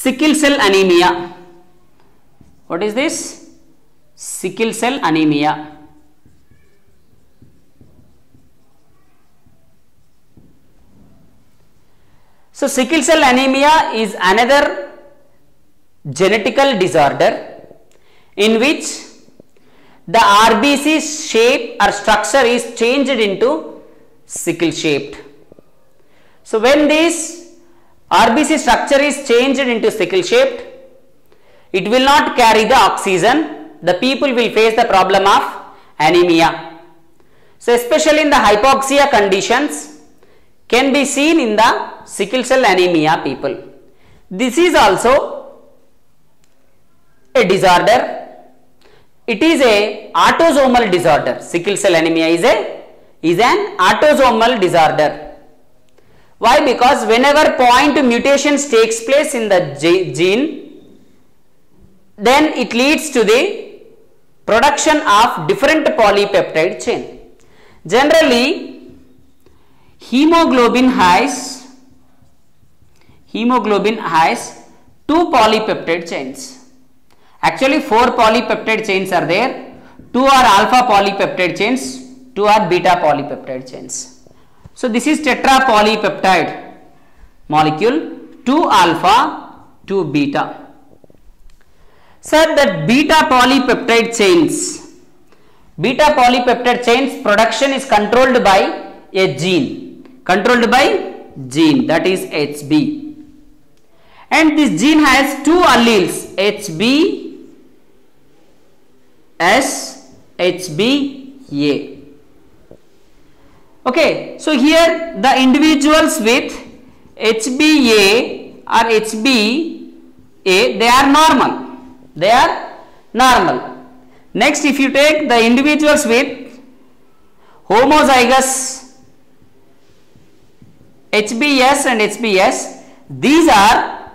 sickle cell anemia. What is this? Sickle cell anemia. So sickle cell anemia is another genetical disorder in which the RBC shape or structure is changed into sickle shaped. So when this RBC structure is changed into sickle shaped, it will not carry the oxygen. The people will face the problem of anemia. So especially in the hypoxia conditions can be seen in the sickle cell anemia people. This is also a disorder. It is a autosomal disorder. Sickle cell anemia is an autosomal disorder. Why? Because whenever point mutations takes place in the gene, then it leads to the production of different polypeptide chain. Generally, hemoglobin has 2 polypeptide chains. Actually 4 polypeptide chains are there. 2 are alpha polypeptide chains, 2 are beta polypeptide chains. So this is tetra polypeptide molecule, 2 alpha, 2 beta. So that beta polypeptide chains production is controlled by a gene, that is HB. And this gene has 2 alleles, HB, S, HBA. Okay, so here the individuals with HBA or HBA, they are normal. Next, if you take the individuals with homozygous HBS and HBS, these are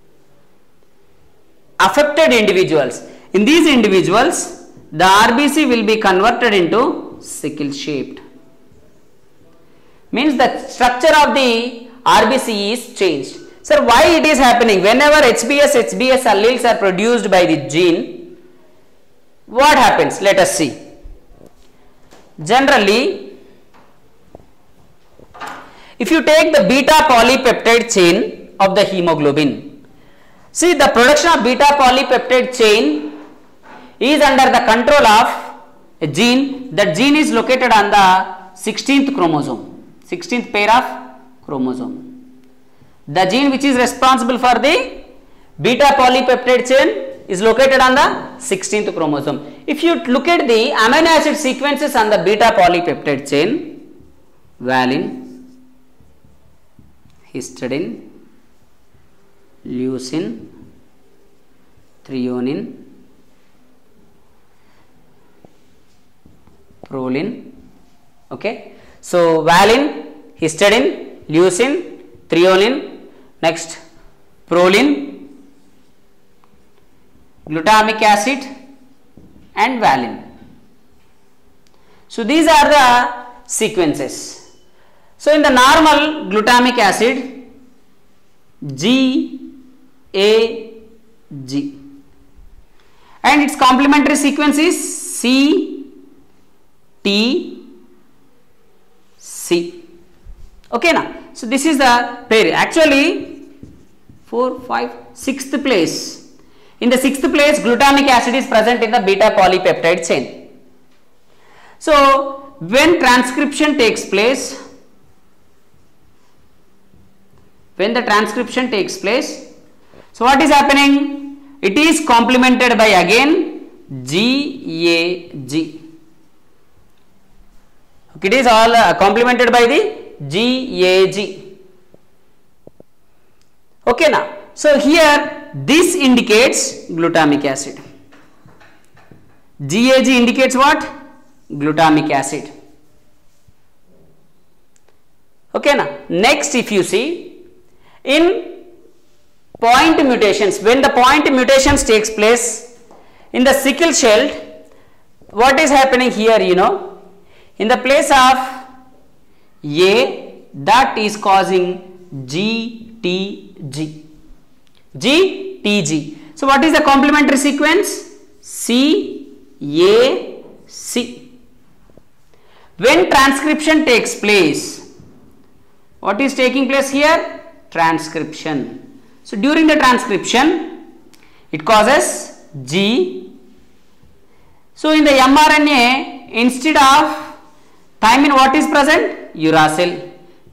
affected individuals. In these individuals, the RBC will be converted into sickle shaped. Means the structure of the RBC is changed. Sir, why it is happening? Whenever HBS, HBS alleles are produced by the gene, what happens? Let us see. Generally, if you take the beta polypeptide chain of the hemoglobin, see the production of beta polypeptide chain is under the control of a gene. That gene is located on the 16th chromosome, 16th pair of chromosome. The gene which is responsible for the beta polypeptide chain is located on the 16th chromosome. If you look at the amino acid sequences on the beta polypeptide chain, valine, histidine, leucine, threonine, proline. Okay, so valine, histidine, leucine, threonine, next proline, glutamic acid and valine. So these are the sequences. So in the normal glutamic acid, GAG, and its complementary sequence is CTC. Okay na? So this is the pair. Actually 4, 5, 6th place. In the 6th place, glutamic acid is present in the beta polypeptide chain. So when transcription takes place, so what is happening? It is complemented by again GAG. Okay, it is all complemented by the GAG. Okay now, so here this indicates glutamic acid. GAG indicates what? Glutamic acid. Okay now, next if you see, in point mutations, when the point mutations takes place in the sickle cell, what is happening here, you know, in the place of A, that is causing GTG. G Tg. So what is the complementary sequence? CAC. When transcription takes place, what is taking place here? Transcription. So during the transcription, it causes G. So in the mRNA, instead of thymine, what is present? Uracil.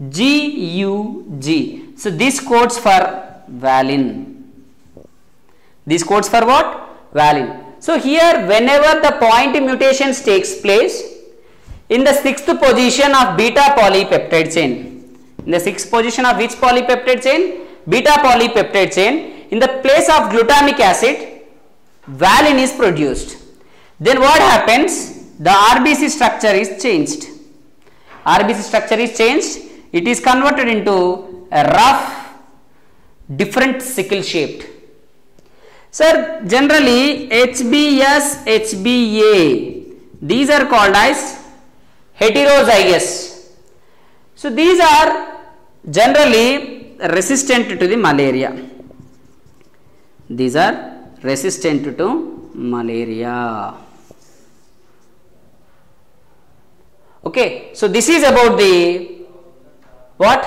GUG. So this codes for valine. This codes for what? Valine. So here, whenever the point mutations takes place in the 6th position of beta polypeptide chain, in the 6th position of which polypeptide chain? Beta polypeptide chain. In the place of glutamic acid, valine is produced. Then what happens? The RBC structure is changed. RBC structure is changed. It is converted into a rough, different sickle shaped. Sir, generally HBS, HBA, these are called as heterozygous. So these are generally resistant to the malaria. These are resistant to malaria. Okay, so this is about the what?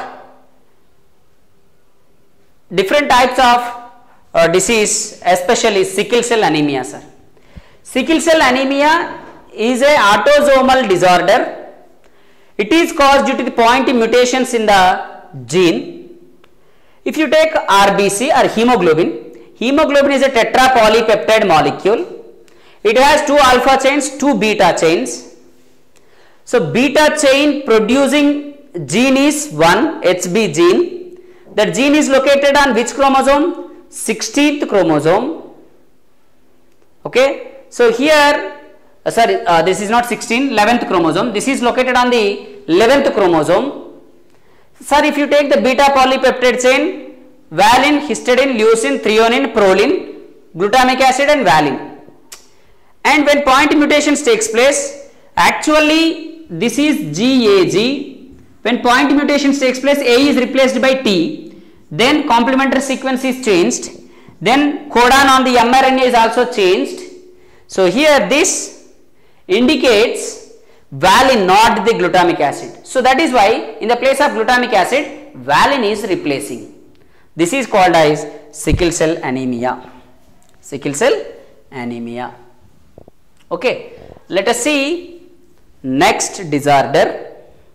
Different types of disease, especially sickle cell anemia, sir. Sickle cell anemia is a autosomal disorder. It is caused due to the point mutations in the gene. If you take RBC or hemoglobin, hemoglobin is a tetrapolypeptide molecule. It has 2 alpha chains, 2 beta chains. So beta chain producing gene is 1 HB gene. That gene is located on which chromosome? 16th chromosome. Okay, so here this is not 16, 11th chromosome. This is located on the 11th chromosome. Sir, if you take the beta polypeptide chain, valine, histidine, leucine, threonine, proline, glutamic acid and valine. And when point mutations takes place, actually this is GAG. When point mutations takes place, A is replaced by T. Then complementary sequence is changed. Then codon on the mRNA is also changed. So here this indicates valine, not the glutamic acid. So that is why in the place of glutamic acid, valine is replacing. This is called as sickle cell anemia. Sickle cell anemia. Okay, let us see next disorder.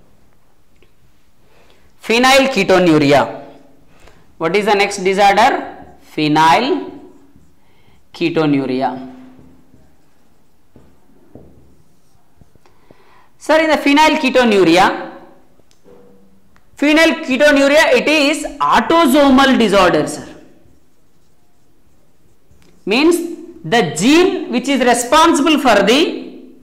Phenylketonuria. What is the next disorder? Phenylketonuria. Sir, in the phenylketonuria, it is autosomal disorder, sir. Means the gene which is responsible for the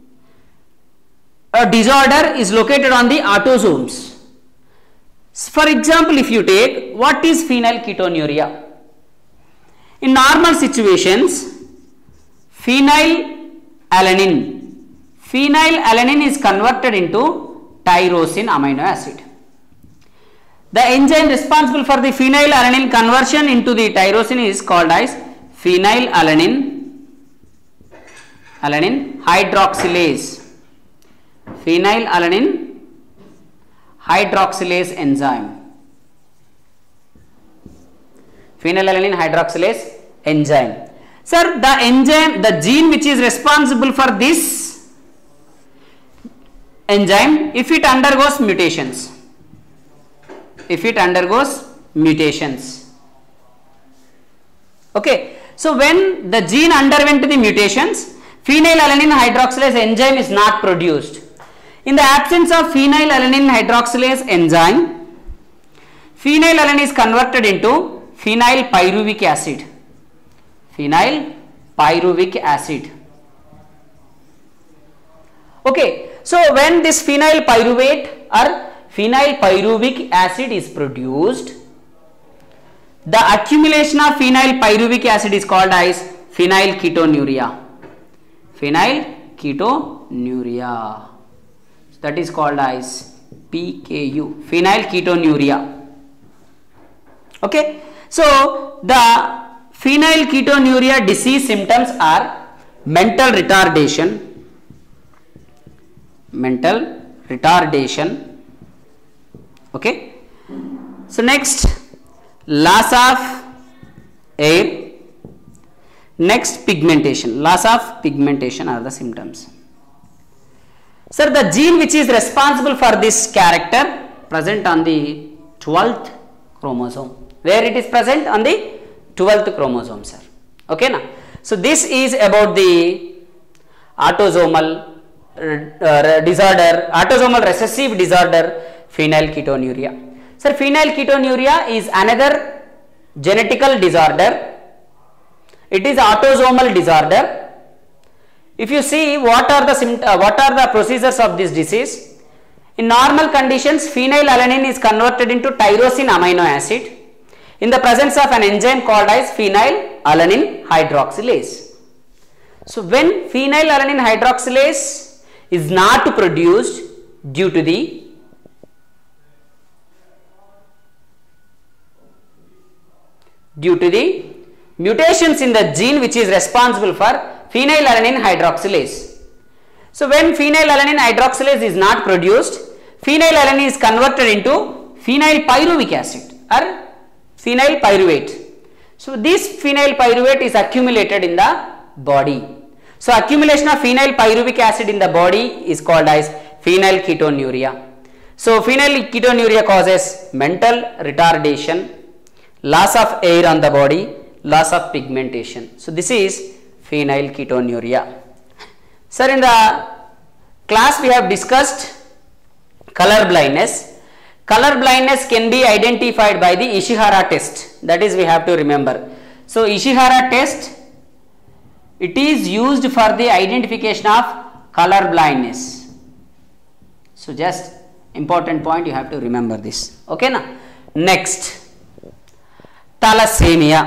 disorder is located on the autosomes. For example, if you take, what is phenylketonuria? In normal situations, phenylalanine is converted into tyrosine amino acid. The enzyme responsible for the phenylalanine conversion into the tyrosine is called as phenylalanine hydroxylase. Phenylalanine hydroxylase enzyme. Phenylalanine hydroxylase enzyme. Sir, the enzyme, the gene which is responsible for this enzyme, if it undergoes mutations, okay, so when the gene underwent the mutations, phenylalanine hydroxylase enzyme is not produced. In the absence of phenylalanine hydroxylase enzyme, phenylalanine is converted into phenylpyruvic acid. Okay, so when this phenylpyruvate or phenylpyruvic acid is produced, the accumulation of phenylpyruvic acid is called as phenylketonuria. That is called as PKU, phenylketonuria. Okay, so the Phenylketonuria disease symptoms are mental retardation, okay. So next, loss of air, next pigmentation, loss of pigmentation are the symptoms. Sir, the gene which is responsible for this character present on the 12th chromosome. Where it is present? On the 12th chromosome, sir. Okay, na? So this is about the autosomal disorder, autosomal recessive disorder, phenylketonuria. Sir, phenylketonuria is another genetical disorder. It is autosomal disorder. If you see what are the procedures of this disease, in normal conditions phenylalanine is converted into tyrosine amino acid in the presence of an enzyme called as phenylalanine hydroxylase. So when phenylalanine hydroxylase is not produced due to the mutations in the gene which is responsible for phenylalanine hydroxylase. So when phenylalanine hydroxylase is not produced, phenylalanine is converted into phenylpyruvic acid or phenylpyruvate. So this phenylpyruvate is accumulated in the body. So accumulation of phenylpyruvic acid in the body is called as phenylketonuria. So phenylketonuria causes mental retardation, loss of air on the body, loss of pigmentation. So this is phenylketonuria. Sir, in the class we have discussed color blindness. Color blindness can be identified by the Ishihara test. That is, we have to remember. So Ishihara test, it is used for the identification of color blindness. So just important point, you have to remember this. Okay, na? Next, thalassemia.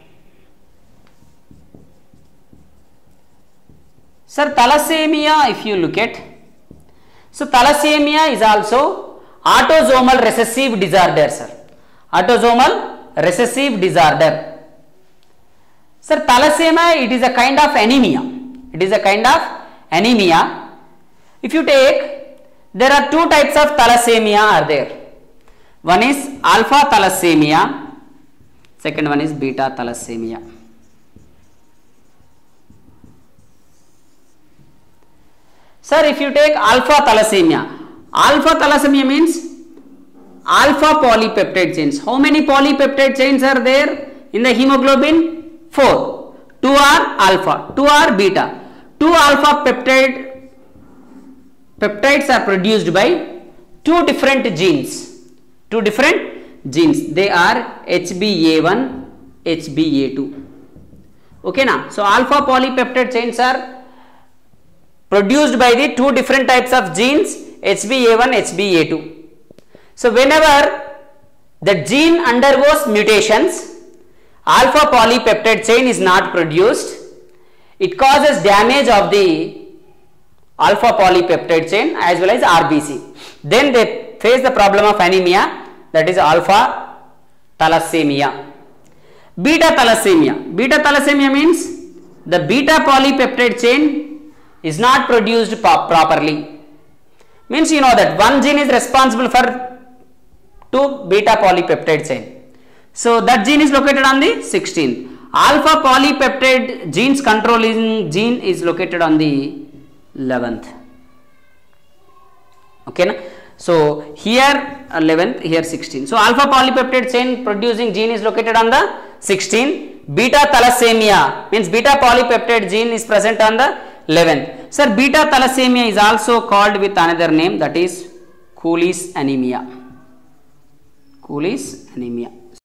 Sir, thalassemia, if you look at, so thalassemia is also autosomal recessive disorder, sir. Autosomal recessive disorder. Sir, thalassemia, it is a kind of anemia. It is a kind of anemia. If you take, there are two types of thalassemia are there. One is alpha thalassemia, second one is beta thalassemia. Sir, if you take alpha thalassemia means alpha polypeptide chains. How many polypeptide chains are there in the hemoglobin? 4. 2 are alpha, 2 are beta. 2 alpha peptides are produced by two different genes. They are HbA1, HbA2. Okay, na? So alpha polypeptide chains are produced by the two different types of genes, HbA1, HbA2. So whenever the gene undergoes mutations, alpha polypeptide chain is not produced. It causes damage of the alpha polypeptide chain as well as RBC. Then they face the problem of anemia, that is alpha thalassemia. Beta thalassemia means the beta polypeptide chain is not produced properly. Means you know that one gene is responsible for 2 beta polypeptide chain. So that gene is located on the 16th. Alpha polypeptide genes controlling gene is located on the 11th. Okay, na? So here 11th, here 16th. So alpha polypeptide chain producing gene is located on the 16th. Beta thalassemia means beta polypeptide gene is present on the 11th. Sir, beta thalassemia is also called with another name, that is Cooley's anemia. Cooley's anemia.